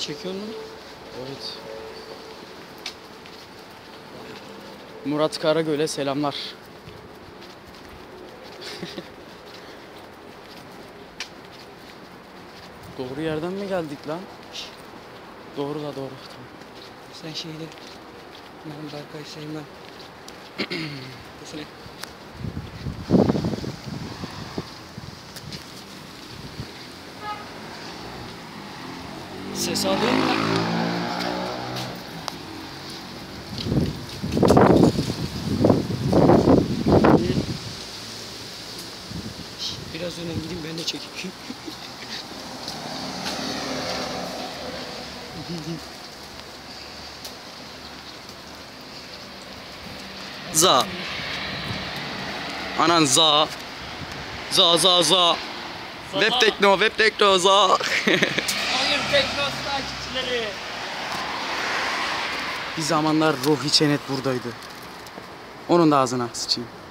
Çekiyor musun? Evet. Murat Karagöl'e selamlar. Doğru yerden mi geldik lan? Doğru la doğru. Tamam. Sen şeyde. Ben Berkay Seymen. Desene. Ses alıyor mu lan? Biraz öne gideyim ben de çekeyim. Za. Anan za. Za za za. Web tekno za. Hayır Teknos takipçileri. Bir zamanlar Ruhi Çenet buradaydı. Onun da ağzına sıçayım.